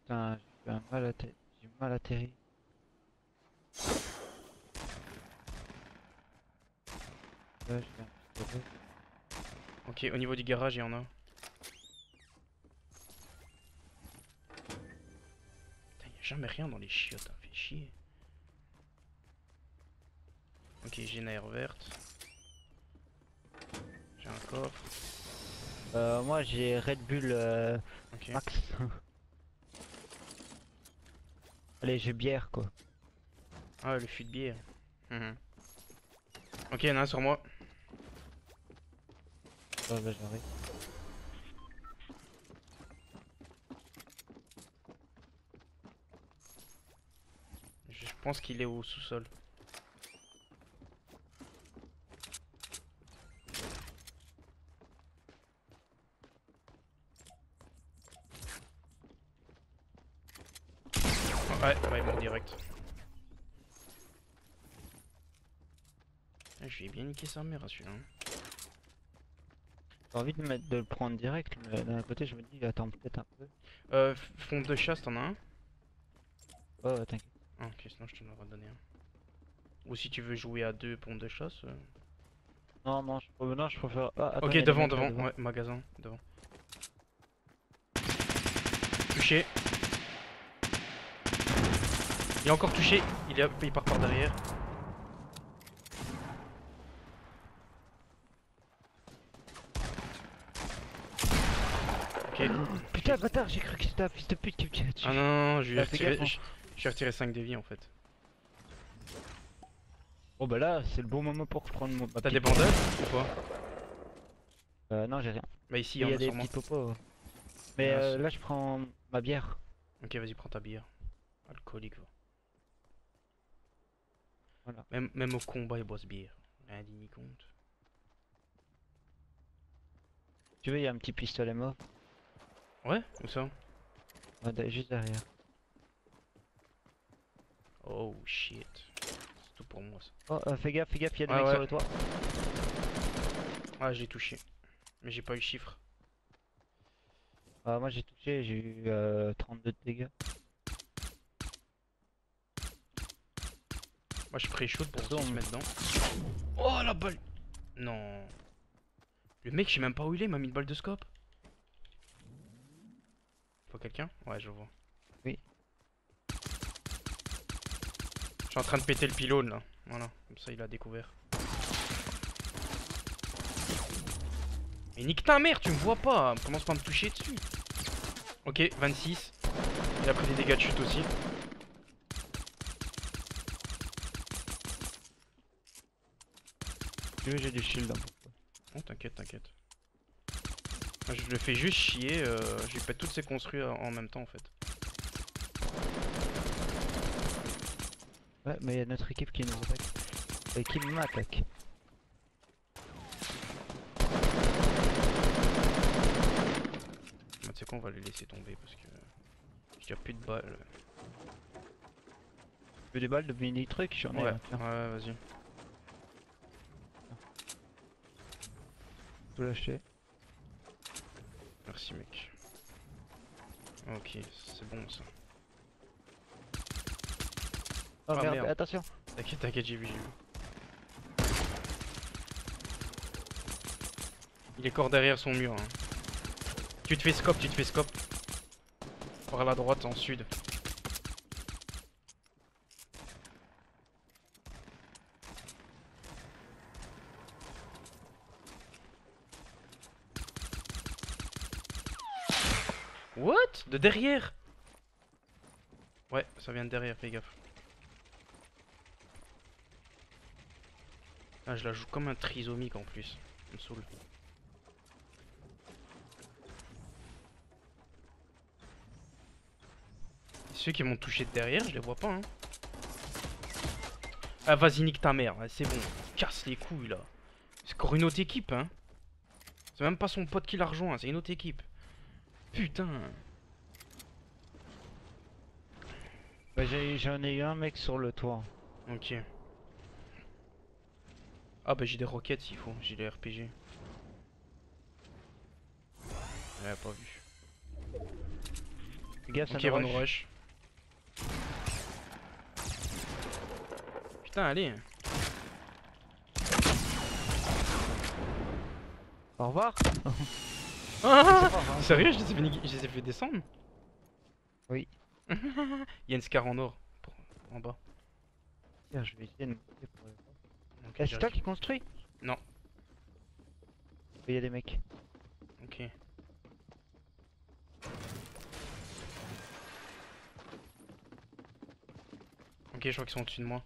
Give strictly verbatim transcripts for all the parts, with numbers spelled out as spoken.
putain, j'ai fait un mal atterri. J'ai mal atterri. Là, j'ai un pistolet. Ok, au niveau du garage, il y en a. Putain, y a jamais rien dans les chiottes, ça fait chier. Ok, j'ai une air verte. J'ai un coffre. Euh, moi j'ai Red Bull euh, Ok. Max. Allez, j'ai bière quoi. Ah, le fût de bière. Mhm. Ok, y'en a un sur moi. Oh, bah, j'arrive. Je pense qu'il est au sous-sol. Oh, ouais, ouais, bon, direct. Ah, je lui ai bien niqué sa mère à celui-là. hein. J'ai envie de, mettre, de le prendre direct, mais d'un côté je me dis, attends peut-être un peu. Euh, f- fond de chasse, t'en as un? Oh, ouais, t'inquiète. Ah, ok, sinon je t'en aurais donné un. Ou si tu veux jouer à deux pompes de chasse. euh. Non, non, je, euh, non, je préfère. Ah, attends, Ok, il y a des devant, mecs là devant, devant. ouais, magasin, devant. Touché. Il est encore touché, il, est, il part par derrière. Ok. Putain, bâtard, j'ai cru que c'était un fils de pute qui me tirait Ah non, dessus. non, non, je lui ai Ah, fais retiré, gaffe, hein. je, je lui ai retiré cinq de vie en fait. Bon, bah là, c'est le bon moment pour prendre mon, ma T'as des petite. bandages ou pas? Euh, non, j'ai rien. Bah ici, il Et y il y en a a des sur moi. petits popos. Il y Mais en a euh, sur- là, je prends ma bière. Ok, vas-y, prends ta bière. Alcoolique, va. Voilà. Même, même au combat, il boit ce bière. Rien dit ni compte. Tu veux, il y a un petit pistolet mort. Ouais, où ça? Ouais, de- juste derrière. Oh shit. C'est tout pour moi ça. Oh, euh, fais gaffe, fais gaffe, il y a des Ouais, mecs ouais. sur le toit. Ah, j'ai touché. Mais j'ai pas eu le chiffre. Ah, moi j'ai touché, j'ai eu euh, trente-deux de dégâts. Moi, je pré-shoot pour Perso, qu'il se on- mette dedans. Oh la balle! Non. Le mec, je sais même pas où il est, il m'a mis une balle de scope. Faut quelqu'un? Ouais, je vois. Oui. Je suis en train de péter le pylône là. Voilà, comme ça il a découvert. Mais nique ta mère, tu me vois pas. Commence pas à me toucher dessus. Ok, vingt-six. Il a pris des dégâts de chute aussi. Tu veux, j'ai du shield, hein. Oh, t'inquiète, t'inquiète. Moi, je le fais juste chier. Euh, je lui pète toutes ses construits en en même temps en fait. Ouais, mais il y a notre équipe qui nous attaque. Et qui m'attaque. Bah, tu sais quoi, on va les laisser tomber parce que. Il y a plus de balles. Tu veux des balles de mini truc? J'en ai Ouais, un, tiens. ouais, vas-y. Tout lâcher. Merci mec. Ok, c'est bon ça. Oh Ah merde, merde. attention. T'inquiète, t'inquiète, j'ai vu, j'ai vu. Il est corps derrière son mur. hein. Tu te fais scope, tu te fais scope. Par la droite, en sud. What? De derrière? Ouais, ça vient de derrière, fais gaffe. Ah, je la joue comme un trisomique en plus. Ça me saoule. Ceux qui m'ont touché de derrière, je les vois pas. Hein. Ah, vas-y, nique ta mère. Ouais, c'est bon. Casse les couilles là. C'est encore une autre équipe, hein. C'est même pas son pote qui l'a rejoint, c'est une autre équipe. Putain. Bah, j'ai- j'en ai eu un mec sur le toit. Ok. Ah, bah j'ai des roquettes s'il faut. J'ai des R P G. Ouais, pas vu. Fais gaffe, Ok, ça nous va nous rush. rush. Putain, allez. Au revoir. Ah, C'est pas grave. sérieux, je les ai fait, niquer- je les ai fait descendre. Oui. Il y a une scar en or pour- en bas. Tiens, je vais essayer de monter pour le voir. Ok, Eh, c'est toi j'arrive. qui construis? Non. Il y a des mecs. Ok. Ok, je crois qu'ils sont au-dessus de moi.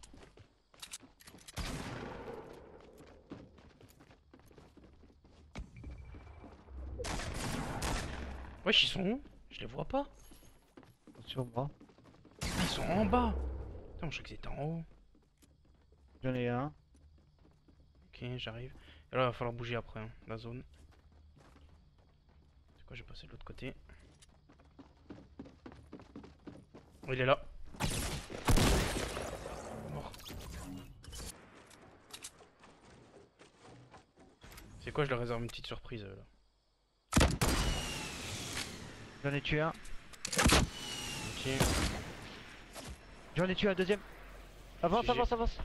Wesh, ils sont où? Je les vois pas. Sur moi. Ah, ils sont en bas. Putain, je croyais qu'ils étaient en haut. J'en ai un. Ok, j'arrive. Et là, il va falloir bouger après, hein, la zone. C'est quoi, je vais passer de l'autre côté. Oh, il est là. Mort. C'est quoi, je leur réserve une petite surprise euh, là. J'en ai tué un. Ok. J'en ai tué un deuxième. Avance, G G. avance, avance.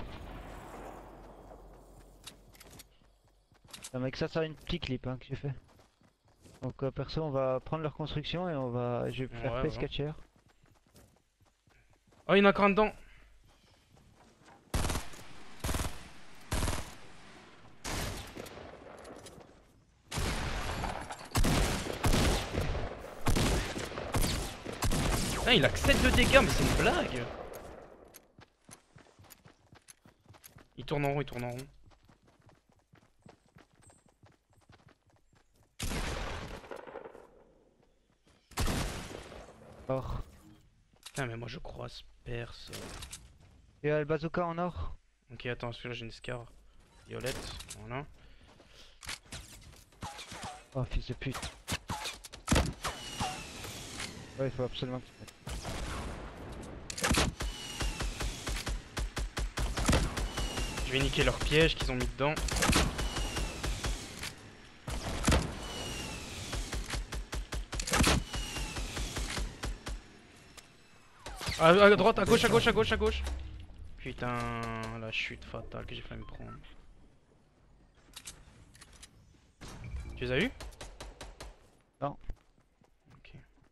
Non mec, ça c'est une petite clip hein, que j'ai fait. Donc euh, perso on va prendre leur construction et on va... Je vais faire Ouais, Space ouais. Catcher. Oh, il y en a encore un dedans. Putain, il a que sept de dégâts, mais c'est une blague. Il tourne en rond, il tourne en rond. Or. Putain, mais moi je croise perse. Et euh, le bazooka en or. Ok, attends, celui-là j'ai une scar violette. Voilà. Oh fils de pute. Ouais, il faut absolument que tu mettes. Je vais niquer leur piège qu'ils ont mis dedans. À, à droite, à gauche, à gauche, à gauche, à gauche. Putain, la chute fatale que j'ai failli me prendre. Tu les as eu? Non. Ok.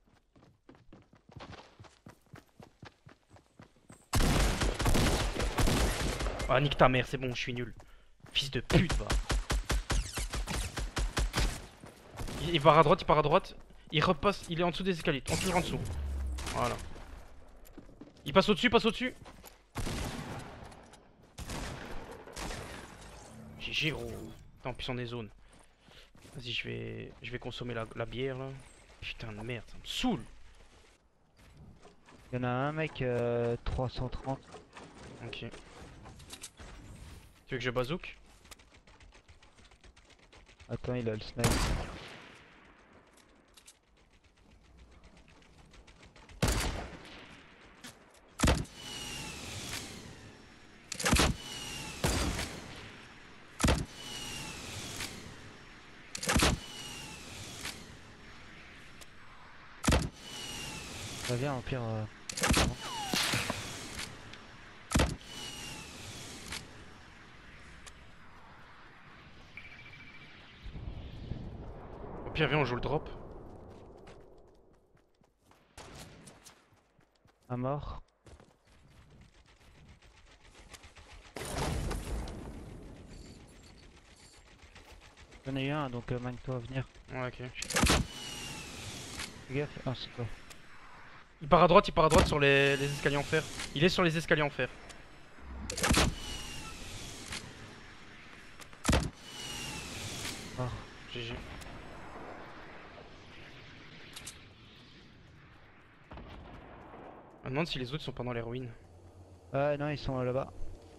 Ah, nique ta mère, c'est bon, je suis nul. Fils de pute, va. Il, il part à droite, il part à droite. Il repasse, il est en dessous des escaliers, en dessous, en dessous. Voilà. Il passe au-dessus, passe au-dessus. G G, gros. Tant pis, on est zone. Vas-y, je vais, je vais consommer la, la bière là. Putain de merde, ça me saoule. Il y en a un mec euh, trois cent trente. Ok. Tu veux que je bazouk? Attends, il a le snipe. Ça vient au pire. Euh... Au pire, viens, on joue le drop. Un mort. J'en ai eu un donc euh, manque-toi à venir. Ouais, ok. Fais gaffe. Ah, c'est toi. Il part à droite, il part à droite sur les, les escaliers en fer. Il est sur les escaliers en fer. Mort. G G. Je me demande si les autres sont pas dans les ruines. Ouais, non, ils sont euh, là-bas.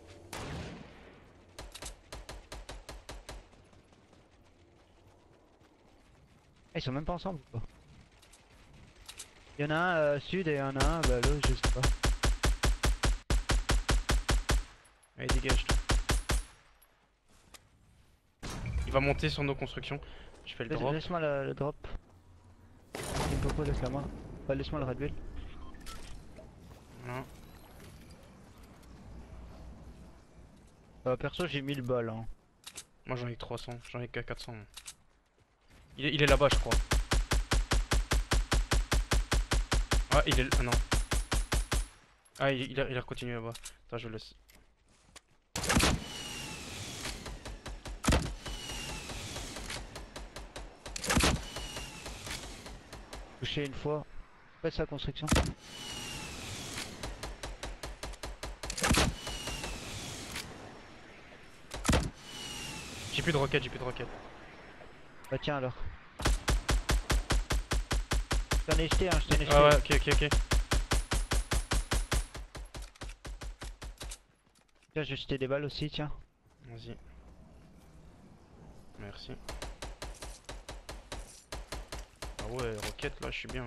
Ah, ils sont même pas ensemble ou pas? Il y en a un euh, sud et il y en a un, bah l'autre, je sais pas. Allez, dégage toi. Il va monter sur nos constructions. Je fais le Laisse- drop. Laisse-moi le, le drop. Limpopo, laisse-la moi. Bah, laisse-moi le Red Bull. Voilà. Euh, perso, j'ai mille balles. Hein. Moi j'en ai que trois cents, j'en ai que quatre cents. moi. Il est, il est là-bas, je crois. Ah, il est. Ah non. Ah, il, il a, il a continué là-bas. Attends, je le laisse. Touché une fois. Fais sa construction. J'ai plus de roquettes, j'ai plus de roquettes. Bah, tiens alors. Je t'en ai jeté, hein, je t'en ai jeté. Ah ouais, ok, ok, ok. Tiens, j'ai jeté des balles aussi, tiens. Vas-y. Merci. Ah ouais, roquette là, je suis bien.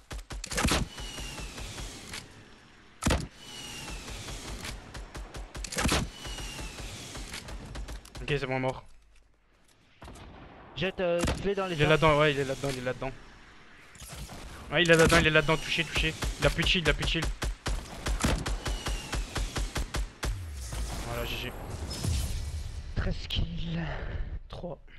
Ok, c'est bon, mort. Jette, euh, fais dans les Il est arbres. là-dedans, ouais, il est là-dedans, il est là-dedans. Ouais, il est là-dedans, il est là-dedans, touché, touché. Il a plus de shield, il a plus de shield. Voilà, G G. treize kills. trois.